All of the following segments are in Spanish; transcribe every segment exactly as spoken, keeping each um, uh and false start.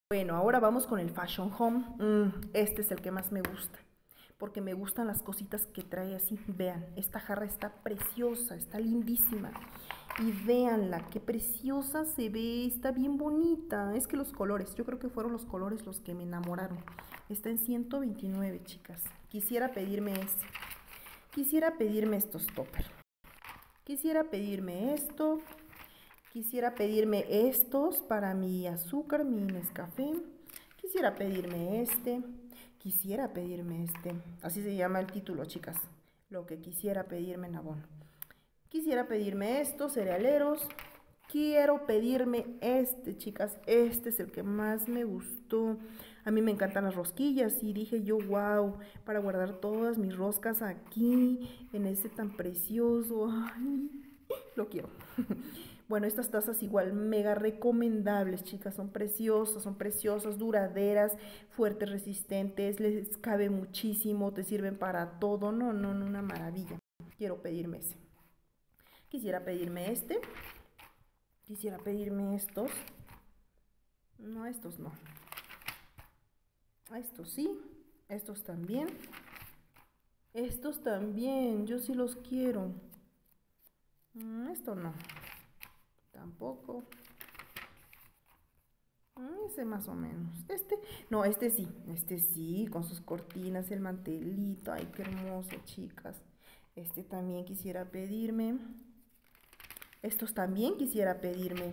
Bueno, ahora vamos con el Fashion Home. Mm, este es el que más me gusta, porque me gustan las cositas que trae así. Vean, esta jarra está preciosa, está lindísima. Y véanla, qué preciosa se ve, está bien bonita. Es que los colores, yo creo que fueron los colores los que me enamoraron. Está en ciento veintinueve, chicas. Quisiera pedirme este. Quisiera pedirme estos toppers. Quisiera pedirme esto. Quisiera pedirme estos para mi azúcar, mi Nescafé. Quisiera pedirme este. Quisiera pedirme este. Así se llama el título, chicas. Lo que quisiera pedirme en abono. Quisiera pedirme estos cerealeros. Quiero pedirme este, chicas. Este es el que más me gustó. A mí me encantan las rosquillas y dije yo, wow, para guardar todas mis roscas aquí, en ese tan precioso. Ay, lo quiero. Bueno, estas tazas igual mega recomendables, chicas, son preciosas, son preciosas, duraderas, fuertes, resistentes, les cabe muchísimo, te sirven para todo, no, no, no, una maravilla. Quiero pedirme ese. Quisiera pedirme este, quisiera pedirme estos, no, estos no. Estos sí, estos también, estos también, yo sí los quiero. Esto no. Tampoco. Ese más o menos. Este, no, este sí. Este sí, con sus cortinas, el mantelito. Ay, qué hermoso, chicas. Este también quisiera pedirme. Estos también quisiera pedirme.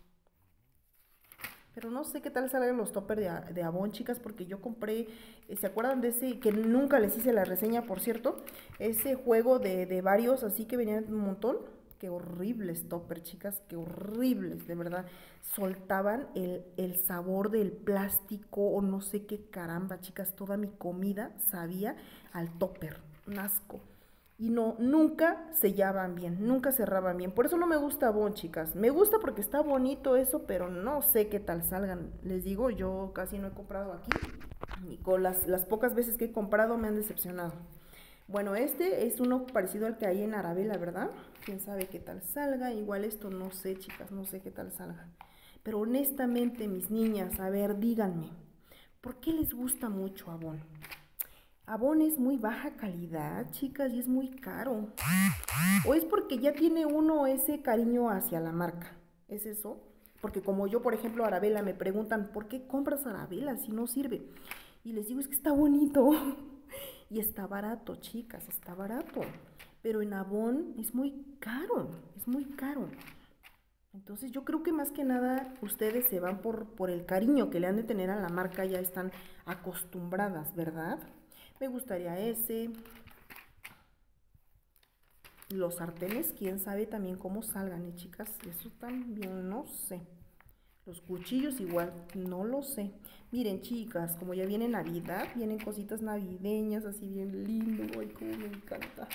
Pero no sé qué tal salgan los toppers de, de Avon, chicas, porque yo compré, ¿se acuerdan de ese? Que nunca les hice la reseña, por cierto. Ese juego de, de varios, así que venían un montón. Qué horribles toppers, chicas, qué horribles, de verdad. Soltaban el, el sabor del plástico o no sé qué caramba, chicas. Toda mi comida sabía al topper, un asco. Y no, nunca sellaban bien, nunca cerraban bien. Por eso no me gusta Avon, chicas. Me gusta porque está bonito eso, pero no sé qué tal salgan. Les digo, yo casi no he comprado aquí. Y con las, las pocas veces que he comprado me han decepcionado. Bueno, este es uno parecido al que hay en Arabella, ¿verdad? Quién sabe qué tal salga. Igual esto no sé, chicas, no sé qué tal salga. Pero honestamente, mis niñas, a ver, díganme, ¿por qué les gusta mucho Avon? Avon es muy baja calidad, chicas, y es muy caro. ¿O es porque ya tiene uno ese cariño hacia la marca? ¿Es eso? Porque como yo, por ejemplo, Arabella, me preguntan, ¿por qué compras Arabella si no sirve? Y les digo, es que está bonito. Y está barato, chicas, está barato. Pero en Avon es muy caro, es muy caro. Entonces yo creo que más que nada ustedes se van por, por el cariño que le han de tener a la marca, ya están acostumbradas, ¿verdad? Me gustaría ese. Los sartenes, quién sabe también cómo salgan, ¿eh, chicas? Eso también no sé. Los cuchillos igual, no lo sé. Miren, chicas, como ya viene Navidad, vienen cositas navideñas, así bien lindo. Ay, cómo me encanta.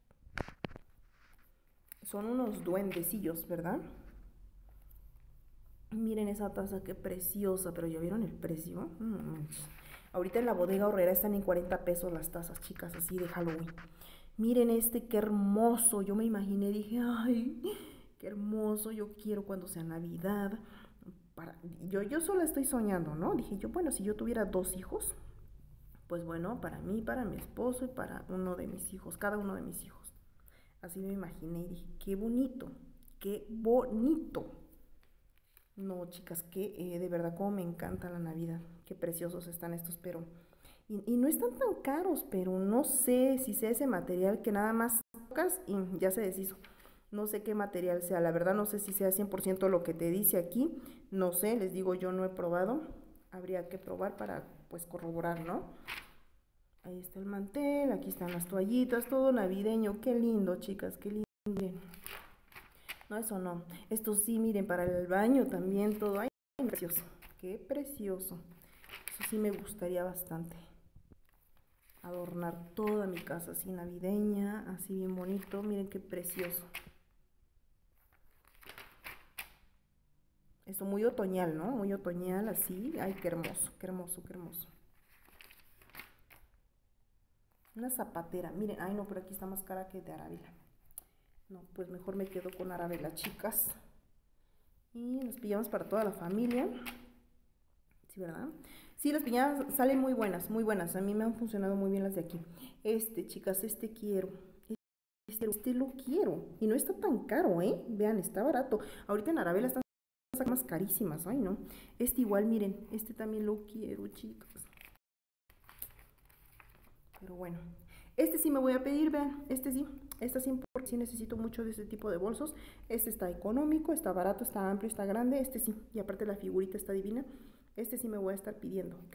Son unos duendecillos, ¿verdad? Miren esa taza, qué preciosa, pero ¿ya vieron el precio? Mm. Ahorita en la bodega Horrera están en cuarenta pesos las tazas, chicas, así de Halloween. Miren este, qué hermoso. Yo me imaginé, dije, ay, qué hermoso, yo quiero cuando sea Navidad. Para, yo, yo sola estoy soñando, ¿no? Dije yo, bueno, si yo tuviera dos hijos, pues bueno, para mí, para mi esposo y para uno de mis hijos, cada uno de mis hijos. Así me imaginé y dije, qué bonito, qué bonito. No, chicas, que eh, de verdad como me encanta la Navidad. Qué preciosos están estos, pero... Y, y no están tan caros, pero no sé si sea ese material que nada más tocas y ya se deshizo. No sé qué material sea, la verdad no sé si sea cien por ciento lo que te dice aquí. No sé, les digo, yo no he probado. Habría que probar para, pues, corroborar, ¿no? Ahí está el mantel, aquí están las toallitas, todo navideño. Qué lindo, chicas, qué lindo. No, eso no. Esto sí, miren, para el baño también todo. Ay, qué precioso. Qué precioso. Eso sí me gustaría bastante. Adornar toda mi casa así navideña, así bien bonito. Miren qué precioso. Esto muy otoñal, ¿no? Muy otoñal, así. Ay, qué hermoso, qué hermoso, qué hermoso. Una zapatera. Miren, ay no, pero aquí está más cara que de Arabella. No, pues mejor me quedo con Arabella, chicas. Y nos pillamos para toda la familia. Sí, ¿verdad? Sí, las piñatas salen muy buenas, muy buenas. A mí me han funcionado muy bien las de aquí. Este, chicas, este quiero. Este, este lo quiero. Y no está tan caro, ¿eh? Vean, está barato. Ahorita en Arabella están más carísimas. Ay, no. Este igual, miren. Este también lo quiero, chicas. Pero bueno. Este sí me voy a pedir, vean. Este sí. Este sí, porque sí necesito mucho de este tipo de bolsos. Este está económico, está barato, está amplio, está grande. Este sí. Y aparte la figurita está divina. Este sí me voy a estar pidiendo, ¿ok?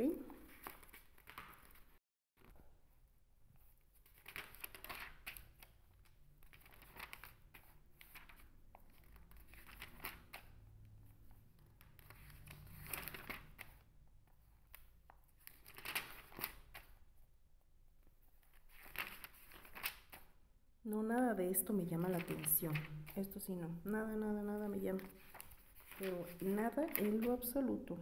No, nada de esto me llama la atención. Esto sí no. Nada, nada, nada me llama. Pero nada en lo absoluto.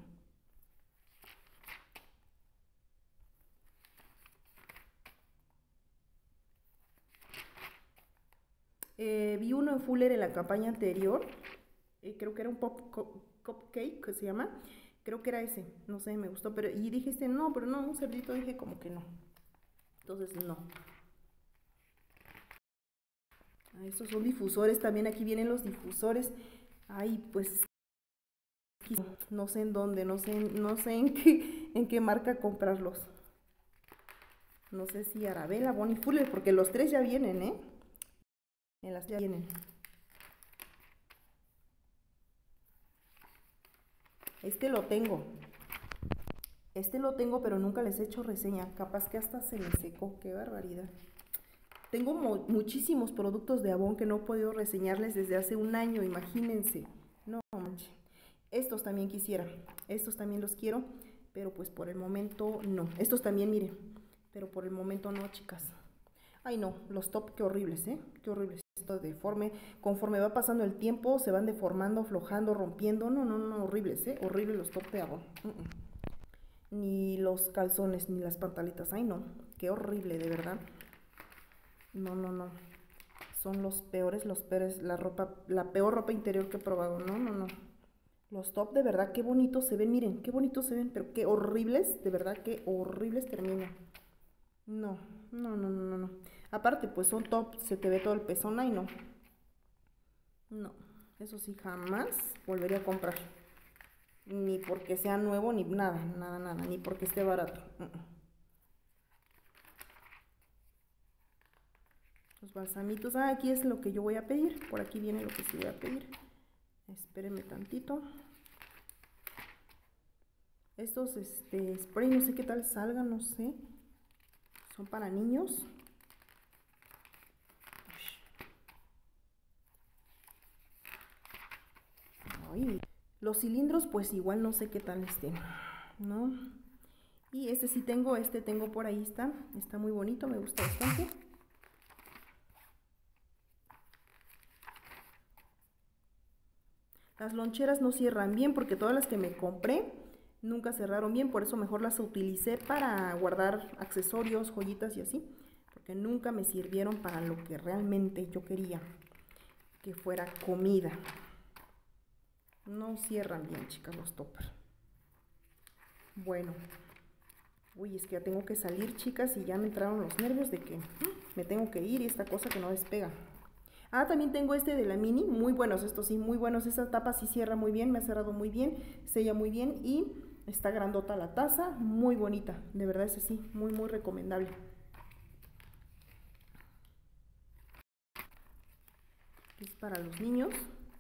Eh, vi uno en Fuller en la campaña anterior. Eh, creo que era un pop cupcake que se llama. Creo que era ese. No sé, me gustó. Pero, y dije este, no, pero no, un cerdito dije como que no. Entonces no. Ah, estos son difusores. También aquí vienen los difusores. Ay, pues no sé en dónde, no sé, no sé en qué, en qué marca comprarlos. No sé si Arabella, Bonnie, Fuller, porque los tres ya vienen, ¿eh? En las ya vienen. Este lo tengo. Este lo tengo, pero nunca les he hecho reseña. Capaz que hasta se me secó. Qué barbaridad. Tengo muchísimos productos de Avon que no he podido reseñarles desde hace un año, imagínense. No manches. Estos también quisiera. Estos también los quiero, pero pues por el momento no. Estos también, miren. Pero por el momento no, chicas. Ay, no, los top, qué horribles, ¿eh? Qué horribles. Esto deforme. Conforme va pasando el tiempo, se van deformando, aflojando, rompiendo. No, no, no, horribles, ¿eh? Horribles los top de Avon. Uh -uh. Ni los calzones, ni las pantaletas. Ay, no. Qué horrible, de verdad. No, no, no. Son los peores, los peores. La ropa, la peor ropa interior que he probado. No, no, no. Los top, de verdad, qué bonitos se ven. Miren, qué bonitos se ven, pero qué horribles. De verdad, qué horribles terminan. No, no, no, no, no. Aparte, pues son top, se te ve todo el pezón. Ay, no. No, eso sí, jamás volvería a comprar. Ni porque sea nuevo, ni nada, nada, nada. Ni porque esté barato. Uh -uh. Los balsamitos. Ah, aquí es lo que yo voy a pedir. Por aquí viene lo que sí voy a pedir. Espérenme tantito. Estos este, spray, no sé qué tal salgan, no sé. Son para niños. Ay, los cilindros, pues igual no sé qué tal estén, ¿no? Y este sí tengo, este tengo por ahí, está. Está muy bonito, me gusta bastante. Las loncheras no cierran bien porque todas las que me compré nunca cerraron bien, por eso mejor las utilicé para guardar accesorios, joyitas y así, porque nunca me sirvieron para lo que realmente yo quería, que fuera comida. No cierran bien, chicas, los toppers. Bueno, uy, es que ya tengo que salir, chicas, y ya me entraron los nervios de que me tengo que ir y esta cosa que no despega. Ah, también tengo este de la Mini, muy buenos, estos sí, muy buenos. Esta tapa sí cierra muy bien, me ha cerrado muy bien, sella muy bien y está grandota la taza, muy bonita, de verdad es así, muy, muy recomendable. Es para los niños.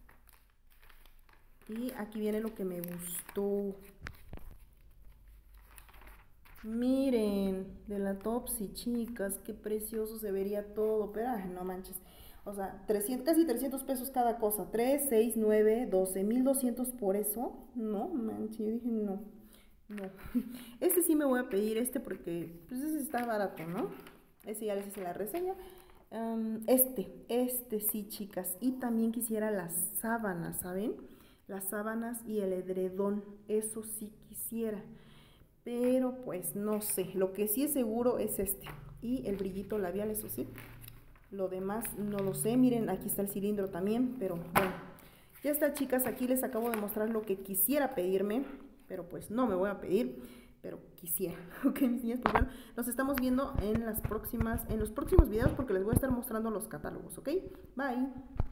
Y aquí viene lo que me gustó. Miren, de la Topsy, chicas, qué precioso se vería todo, pero ay, no manches. O sea, trescientos, casi trescientos pesos cada cosa. tres, seis, nueve, doce, mil doscientos por eso. No, manches, yo dije no, no. Este sí me voy a pedir este porque, pues ese está barato, ¿no? Ese ya les hice la reseña. Um, este, este sí, chicas. Y también quisiera las sábanas, ¿saben? Las sábanas y el edredón, eso sí quisiera. Pero pues no sé, lo que sí es seguro es este. Y el brillito labial, eso sí. Lo demás no lo sé. Miren, aquí está el cilindro también, pero bueno. Ya está, chicas, aquí les acabo de mostrar lo que quisiera pedirme. pero pues no me voy a pedir, pero quisiera. Ok, mis niñas, pues bueno, nos estamos viendo en las próximas, en los próximos videos porque les voy a estar mostrando los catálogos, ¿ok? Bye.